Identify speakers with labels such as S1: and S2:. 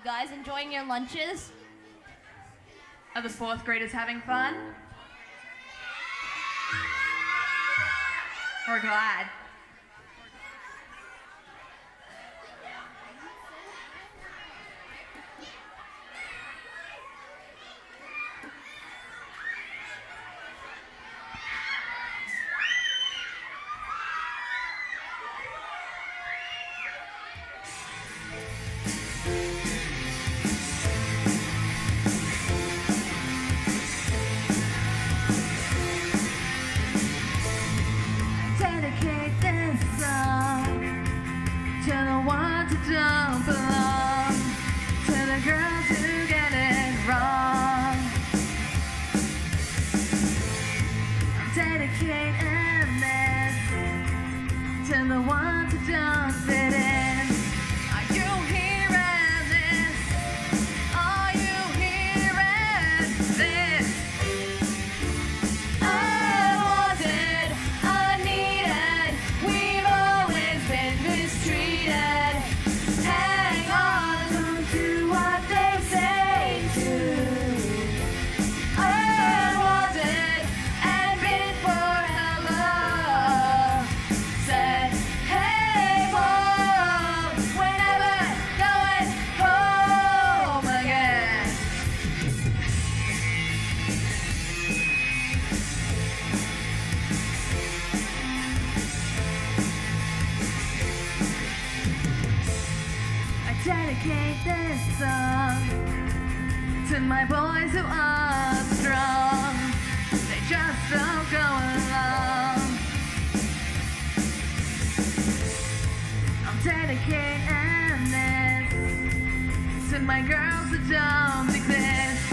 S1: You guys enjoying your lunches?
S2: Are the fourth graders having fun? We're glad.
S3: Dedicate this song to the ones who don't belong, to the girls who get it wrong. I'm dedicating this to the ones who don't fit in. Are you hearing this? Are you hearing this? Unwanted, unneeded, we've always been mistreated. Hang on to what they say to. Unwanted and been forever. Said, hey, whoa, we're never going home again. I dedicate this song to my boys who aren't strong. They just don't go along. I'm dedicating this to my girls who don't exist.